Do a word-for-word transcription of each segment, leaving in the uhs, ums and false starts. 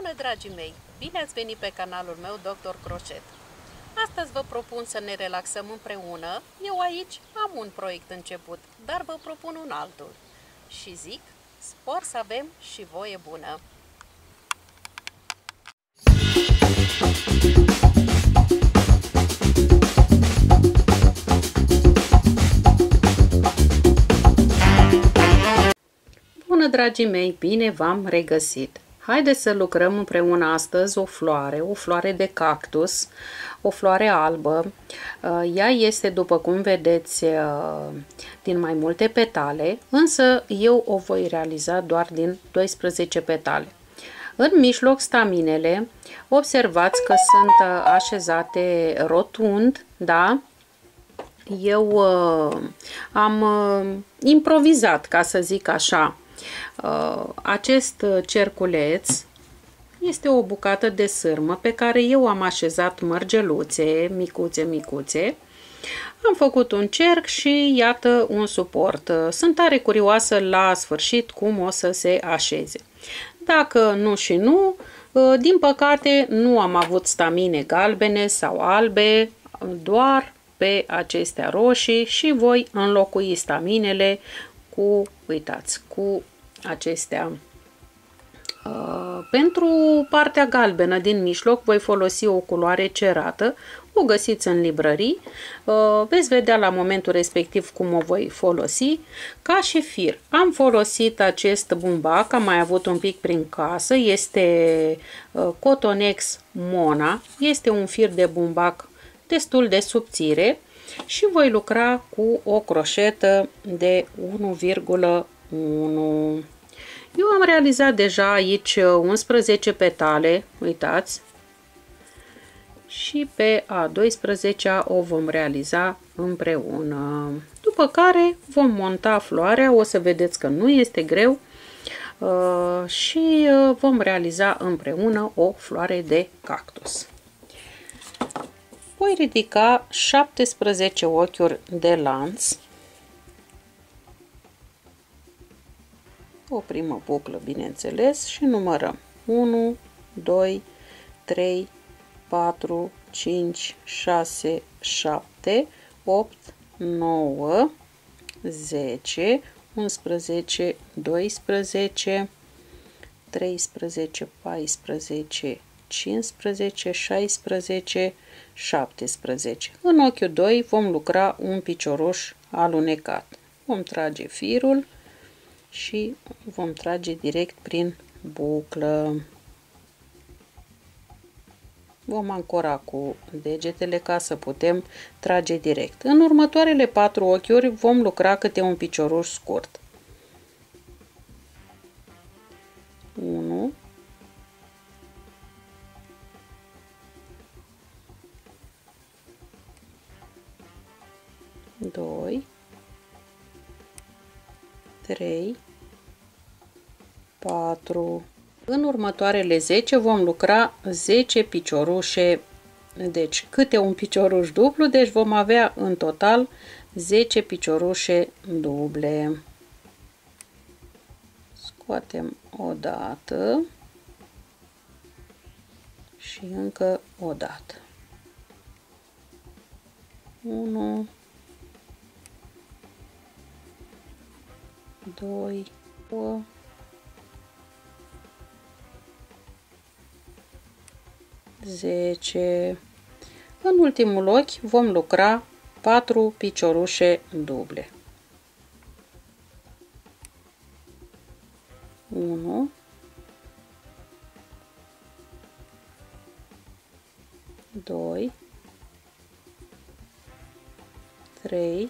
Bună, dragii mei! Bine ați venit pe canalul meu, doctor Crochet. Astăzi vă propun să ne relaxăm împreună. Eu aici am un proiect început, dar vă propun un altul. Și zic, spor să avem și voie bună! Bună, dragii mei! Bine v-am regăsit! Haideți să lucrăm împreună astăzi o floare, o floare de cactus, o floare albă. Ea este, după cum vedeți, din mai multe petale, însă eu o voi realiza doar din doisprezece petale. În mijloc staminele, observați că sunt așezate rotund, da? Eu uh, am uh, improvizat, ca să zic așa. Uh, acest cerculeț este o bucată de sârmă pe care eu am așezat mărgeluțe, micuțe, micuțe. Am făcut un cerc și iată un suport. Sunt tare curioasă la sfârșit cum o să se așeze. Dacă nu și nu, din păcate nu am avut stamine galbene sau albe, doar pe acestea roșii și voi înlocui staminele cu, uitați, cu acestea. Uh, pentru partea galbenă din mijloc voi folosi o culoare cerată, o găsiți în librării, uh, veți vedea la momentul respectiv cum o voi folosi. Ca și fir am folosit acest bumbac, am mai avut un pic prin casă, este uh, Cotonex Mona, este un fir de bumbac destul de subțire și voi lucra cu o croșetă de unu virgulă unu. Eu am realizat deja aici unsprezece petale, uitați, și pe a doisprezecea o vom realiza împreună. După care vom monta floarea, o să vedeți că nu este greu și vom realiza împreună o floare de cactus. Voi ridica șaptesprezece ochiuri de lanț, o primă buclă, bineînțeles, și numărăm unu, doi, trei, patru, cinci, șase, șapte, opt, nouă, zece, unsprezece, doisprezece, treisprezece, paisprezece, cincisprezece, șaisprezece, șaptesprezece. În ochiul doi vom lucra un picioruș alunecat. Vom trage firul și vom trage direct prin buclă. Vom ancora cu degetele ca să putem trage direct. În următoarele patru ochiuri vom lucra câte un picioruș scurt. unu, doi, trei, patru. În următoarele zece vom lucra zece piciorușe, deci câte un picioruș dublu, deci vom avea în total zece piciorușe duble. Scoatem o dată și încă o dată. unu, doi, zece. În ultimul ochi vom lucra patru piciorușe duble. unu, doi, trei,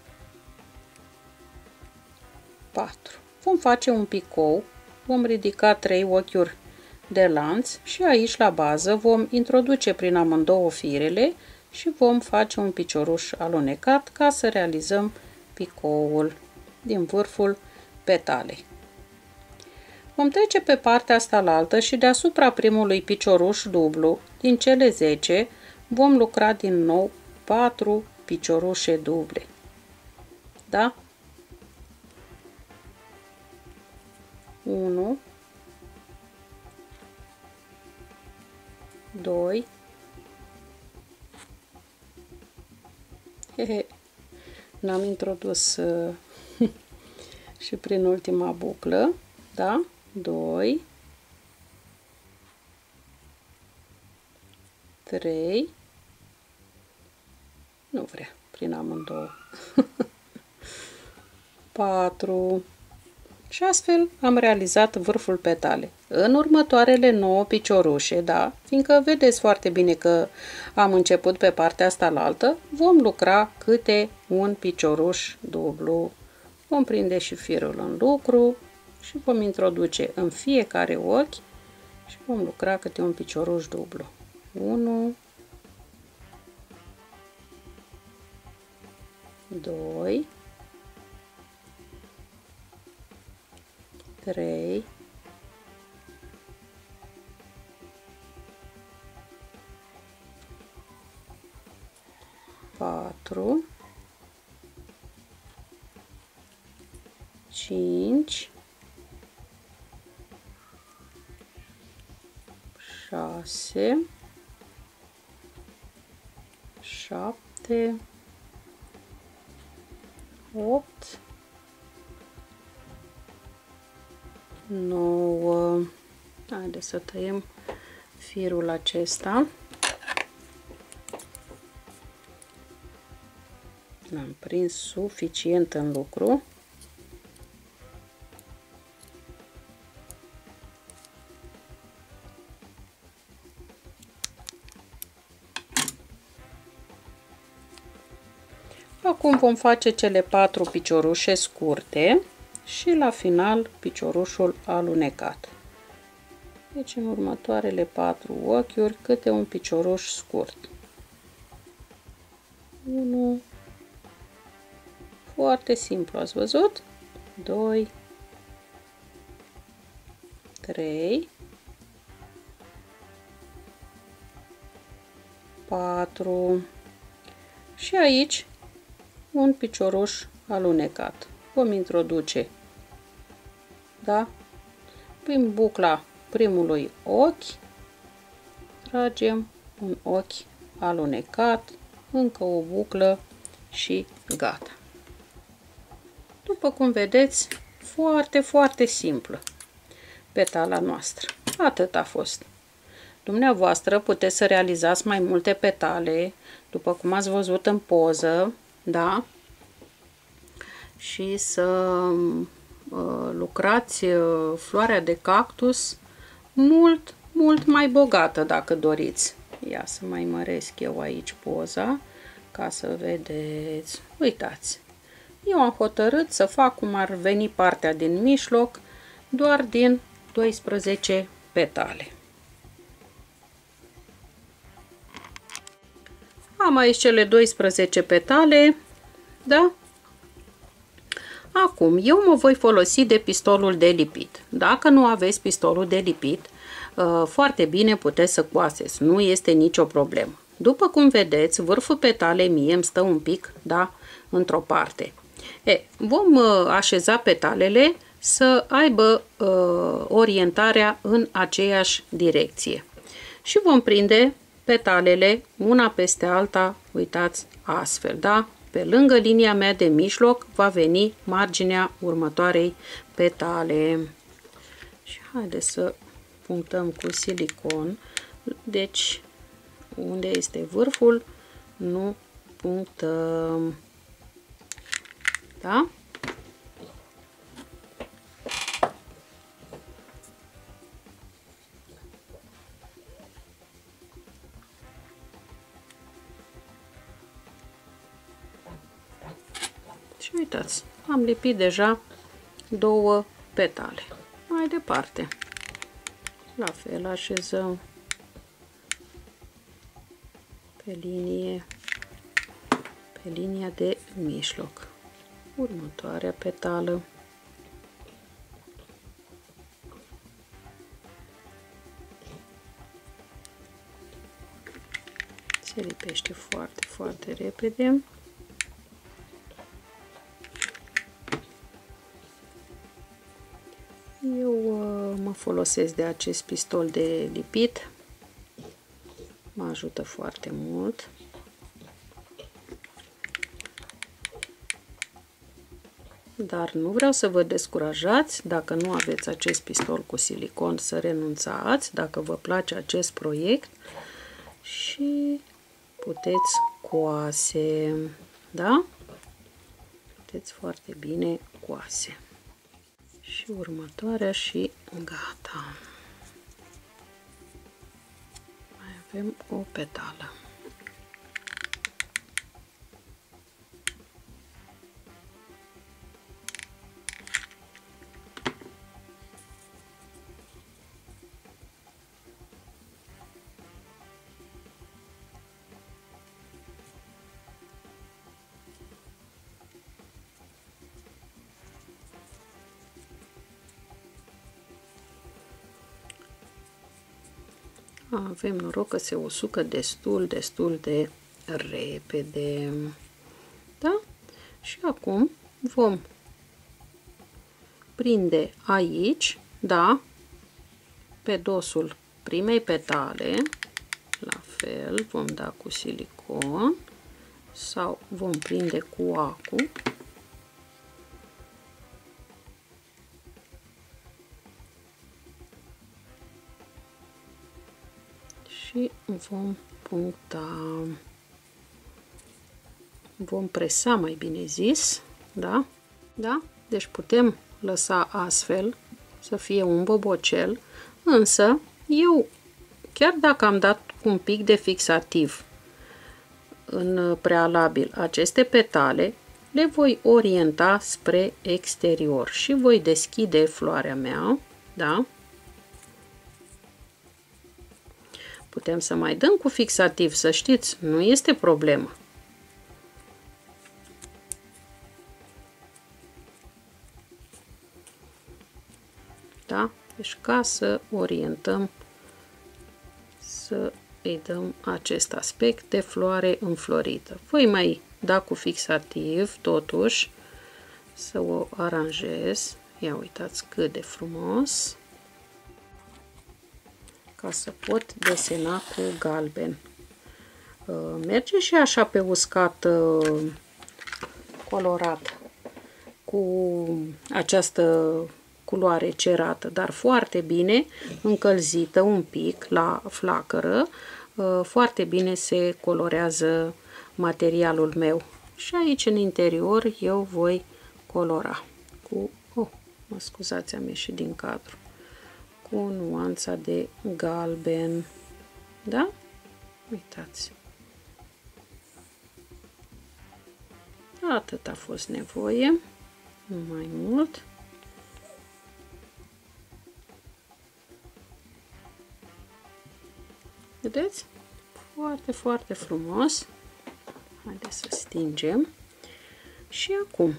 patru. Vom face un picou, vom ridica trei ochiuri de lanț și aici la bază vom introduce prin amândouă firele și vom face un picioruș alunecat ca să realizăm picoul din vârful petalei. Vom trece pe partea asta la altă și deasupra primului picioruș dublu din cele zece vom lucra din nou patru piciorușe duble. Da? unu, doi, hehe, n-am introdus uh, și prin ultima buclă, da? doi, trei, nu vrea, prin amândouă, patru, și astfel am realizat vârful petale. În următoarele nouă piciorușe, da, fiindcă vedeți foarte bine că am început pe partea asta la altă, vom lucra câte un picioruș dublu. Vom prinde și firul în lucru și vom introduce în fiecare ochi și vom lucra câte un picioruș dublu. unu, doi, trei, patru, cinci, șase, șapte, opt, nouă. Haideți să tăiem firul acesta. L-am prins suficient în lucru. Acum vom face cele patru piciorușe scurte și la final piciorușul alunecat. Deci în următoarele patru ochiuri câte un picioruș scurt. unu, foarte simplu, ați văzut? doi, trei, patru și aici un picioruș alunecat. Vom introduce, da, prin bucla primului ochi, tragem un ochi alunecat, încă o buclă și gata. După cum vedeți, foarte, foarte simplă petala noastră. Atât a fost. Dumneavoastră puteți să realizați mai multe petale, după cum ați văzut în poză, da? Și să uh, lucrați uh, floarea de cactus mult, mult mai bogată dacă doriți. Ia să mai măresc eu aici poza ca să vedeți. Uitați, eu am hotărât să fac cum ar veni partea din mijloc, doar din doisprezece petale. Am aici cele doisprezece petale, da? Acum, eu mă voi folosi de pistolul de lipit. Dacă nu aveți pistolul de lipit, foarte bine puteți să coaseți, nu este nicio problemă. După cum vedeți, vârful petalei mie îmi stă un pic, da, într-o parte. E, vom așeza petalele să aibă uh, orientarea în aceeași direcție. Și vom prinde petalele una peste alta, uitați, astfel, da? Pe lângă linia mea de mijloc va veni marginea următoarei petale. Și haideți să punctăm cu silicon. Deci, unde este vârful, nu punctăm. Da? Și uitați, am lipit deja două petale. Mai departe, la fel așezăm pe linie, pe linia de mijloc. Următoarea petală. Se lipește foarte, foarte repede. Eu uh, mă folosesc de acest pistol de lipit mă ajută foarte mult. Dar nu vreau să vă descurajați, dacă nu aveți acest pistol cu silicon, să renunțați, dacă vă place acest proiect și puteți coase, da? Puteți foarte bine coase. Și următoarea și gata. Mai avem o petală. Avem noroc că se usucă destul, destul de repede. Da? Și acum vom prinde aici, da, pe dosul primei petale, la fel, vom da cu silicon sau vom prinde cu acu. Și vom puncta, vom presa, mai bine zis, da? Da? Deci putem lăsa astfel să fie un bobocel, însă eu, chiar dacă am dat un pic de fixativ în prealabil aceste petale, le voi orienta spre exterior și voi deschide floarea mea, da? Putem să mai dăm cu fixativ, să știți, nu este problemă. Da? Deci ca să orientăm, să îi dăm acest aspect de floare înflorită. Voi mai da cu fixativ, totuși, să o aranjez. Ia uitați cât de frumos. Ca să pot desena cu galben. Merge și așa pe uscat colorat cu această culoare cerată, dar foarte bine încălzită un pic la flacără, foarte bine se colorează materialul meu. Și aici în interior eu voi colora cu, oh, mă scuzați, am ieșit din cadru, cu nuanța de galben, da? Uitați. Atât a fost nevoie, nu mai mult. Vedeți? Foarte, foarte frumos. Haideți să stingem. Și acum,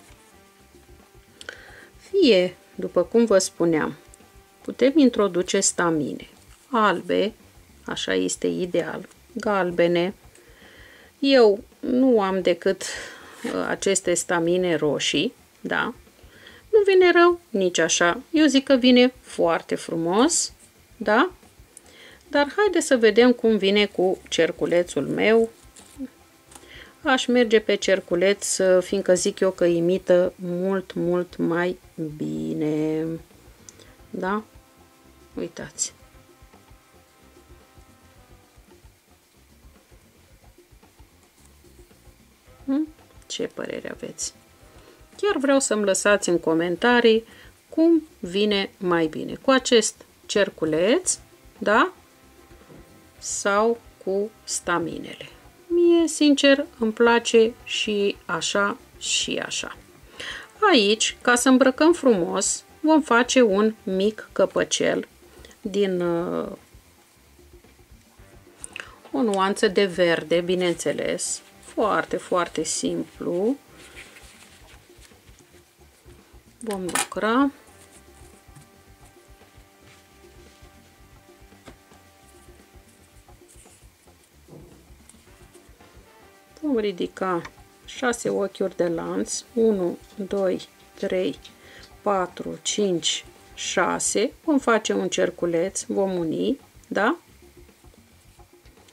fie, după cum vă spuneam, putem introduce stamine albe, așa este ideal, galbene. Eu nu am decât aceste stamine roșii, da? Nu vine rău, nici așa. Eu zic că vine foarte frumos, da? Dar haideți să vedem cum vine cu cerculețul meu. Aș merge pe cerculeț, fiindcă zic eu că imită mult, mult mai bine. Da? Uitați. Hm? Ce părere aveți? Chiar vreau să-mi lăsați în comentarii cum vine mai bine. Cu acest cerculeț, da? Sau cu staminele. Mie, sincer, îmi place și așa și așa. Aici, ca să îmbrăcăm frumos, vom face un mic căpăcel din uh, o nuanță de verde, bineînțeles. Foarte, foarte simplu. Vom lucra. Vom ridica șase ochiuri de lanț, unu, doi, trei, patru, cinci, șase, vom face un cerculeț, vom uni, da?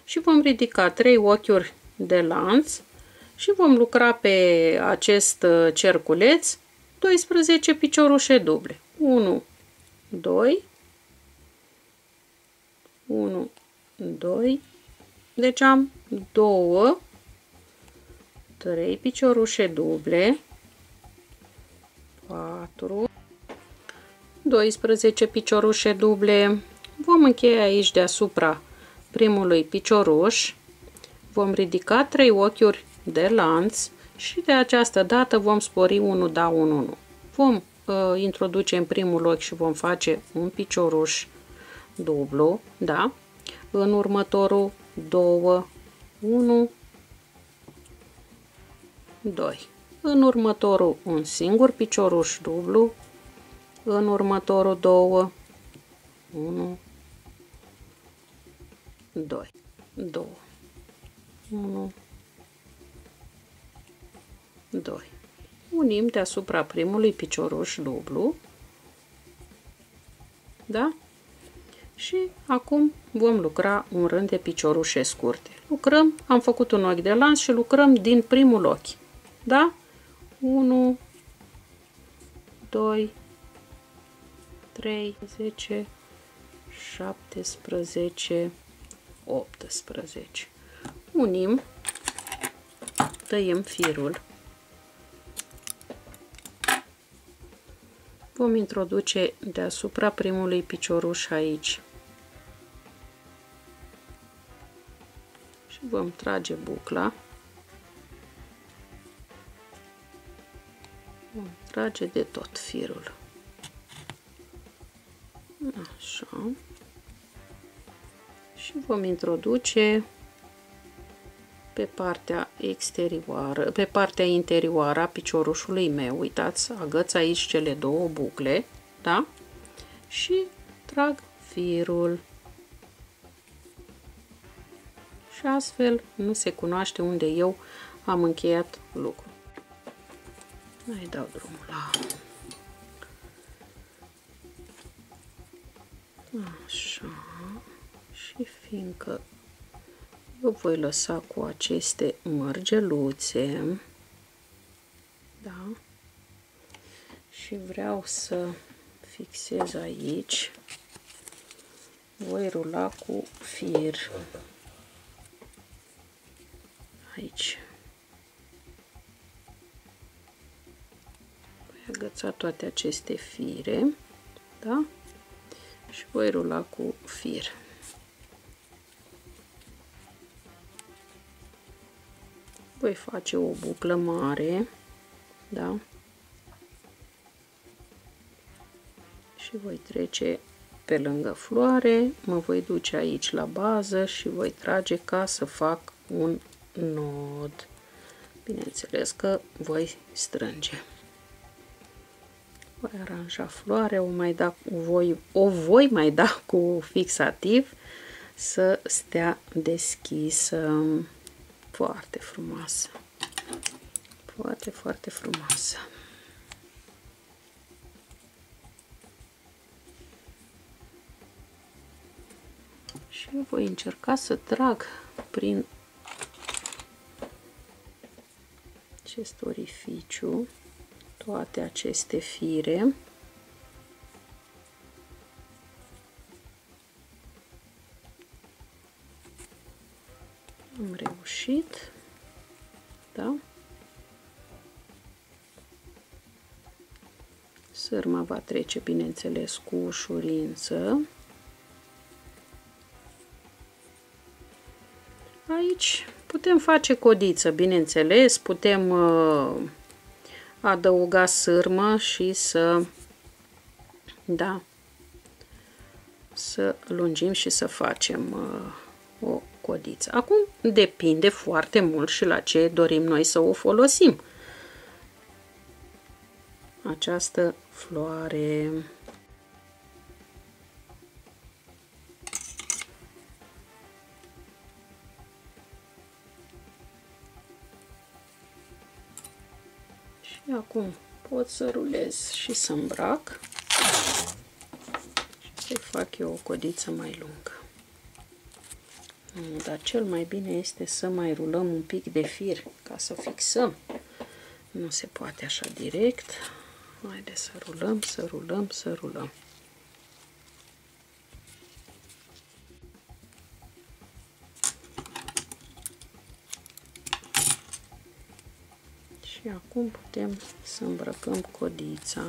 și vom ridica trei ochiuri de lanț și vom lucra pe acest cerculeț doisprezece piciorușe duble. unu, doi, unu, doi, deci am două, trei piciorușe duble, patru, doisprezece piciorușe duble. Vom încheia aici deasupra primului picioruș, vom ridica trei ochiuri de lanț și de această dată vom spori unu, da, unu, nu. Vom uh, introduce în primul ochi și vom face un picioruș dublu, da? În următorul doi, unu, doi. În următorul un singur picioruș dublu, în următorul doi, unu, doi, doi, unu, doi. Unim deasupra primului picioruș dublu, da? Și acum vom lucra un rând de piciorușe scurte. Lucrăm, am făcut un ochi de lanț și lucrăm din primul ochi, da? unu, doi, trei, zece, șaptesprezece, optsprezece. Unim, tăiem firul. Vom introduce deasupra primului picioruș aici și vom trage bucla. Vom trage de tot firul. Așa. Și vom introduce pe partea exterioară, pe partea interioară a piciorușului meu. Uitați, agăț aici cele două bucle, da? Și trag firul. Și astfel nu se cunoaște unde eu am încheiat lucrul. Mai dau drumul la... Așa. Și fiindcă eu voi lăsa cu aceste mărgeluțe, da? Și vreau să fixez aici, voi rula cu fir aici. Voi agăța toate aceste fire, da? Și voi rula cu fir. Voi face o buclă mare, da? Și voi trece pe lângă floare, mă voi duce aici la bază și voi trage ca să fac un nod. Bineînțeles că voi strânge. Voi aranja floarea, o, mai da, voi, o voi mai da cu fixativ să stea deschisă. Foarte frumoasă. Foarte, foarte frumoasă. Și eu voi încerca să trag prin acest orificiu toate aceste fire. Am reușit, da? Sârma va trece, bineînțeles, cu ușurință. Aici putem face codiță, bineînțeles, putem uh, adăuga sârmă și să, da, să lungim și să facem uh, o codiță. Acum depinde foarte mult și la ce dorim noi să o folosim. Această floare. Și acum pot să rulez și să îmbrac și să fac eu o codiță mai lungă. Dar cel mai bine este să mai rulăm un pic de fir ca să fixăm. Nu se poate așa direct. Haideți să rulăm, să rulăm, să rulăm. Și acum putem să îmbrăcăm codița.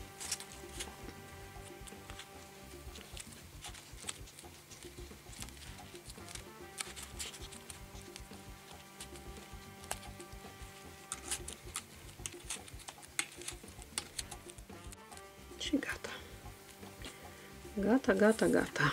Și gata. Gata, gata, gata.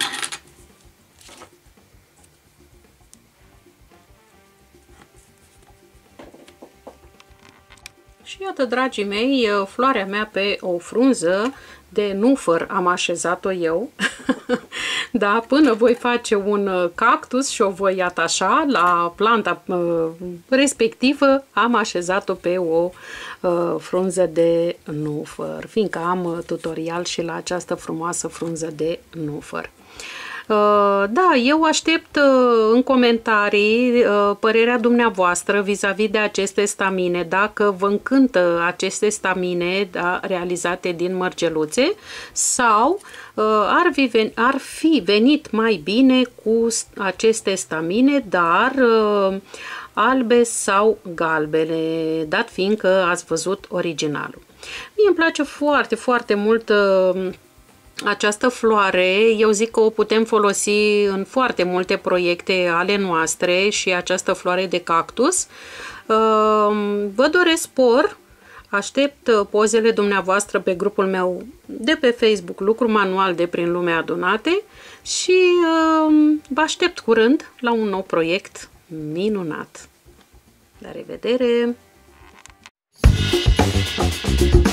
Și iată, dragii mei, floarea mea pe o frunză de nufăr am așezat-o eu. Da, până voi face un cactus și o voi atașa la planta respectivă, am așezat-o pe o frunză de nufăr, fiindcă am tutorial și la această frumoasă frunză de nufăr. Da, eu aștept în comentarii părerea dumneavoastră vis-a-vis de aceste stamine, dacă vă încântă aceste stamine, da, realizate din mărgeluțe, sau ar fi, ar fi venit mai bine cu aceste stamine, dar albe sau galbene, dat fiindcă ați văzut originalul. Mie îmi place foarte, foarte mult această floare. Eu zic că o putem folosi în foarte multe proiecte ale noastre și această floare de cactus. Vă doresc spor, aștept pozele dumneavoastră pe grupul meu de pe Facebook, Lucru Manual de prin Lumea Adunate, și vă aștept curând la un nou proiect minunat. La revedere!